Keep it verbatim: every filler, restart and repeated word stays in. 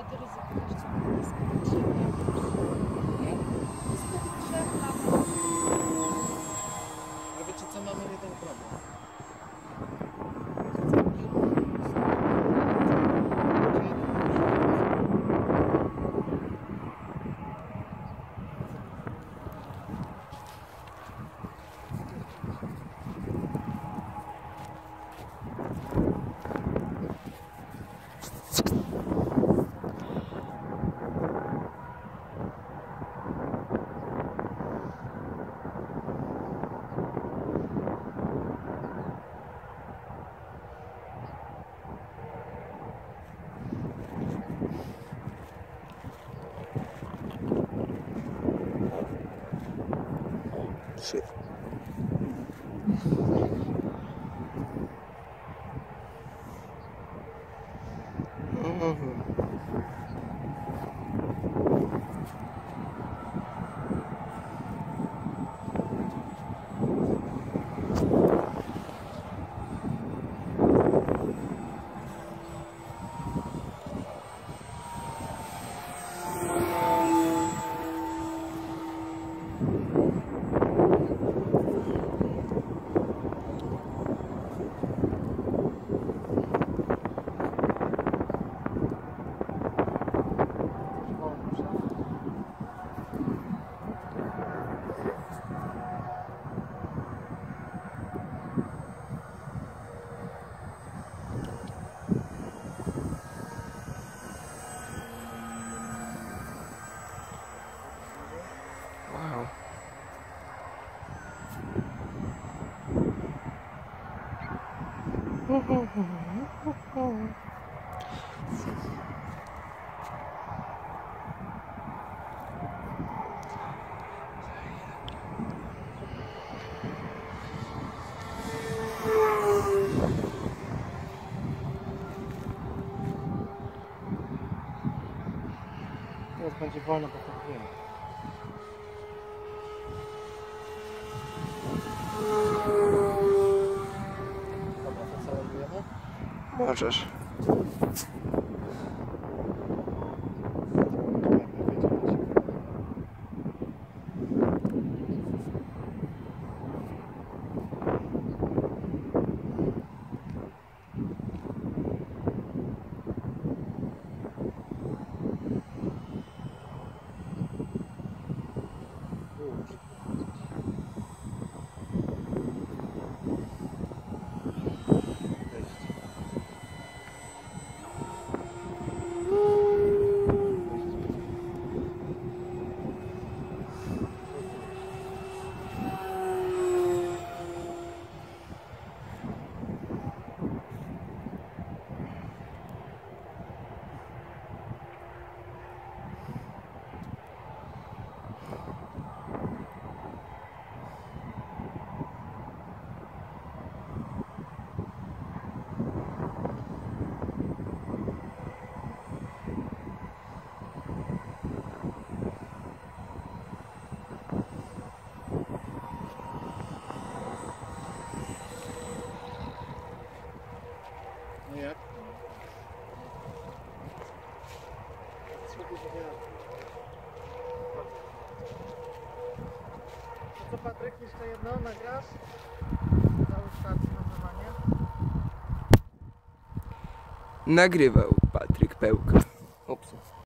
to ryzyko jeszcze nisko drzew. Nisko drzew tam. Ale wiecie co, mamy jeden problem. Trzy. Mhm. Wow. Teraz będzie wolno, bo to wiem. Dobra, to co robimy? Możesz. No jak? Co Patryk, jeszcze jedno nagrasz? Cały start nagrywanie? Nagrywał Patryk Pełka. Ups.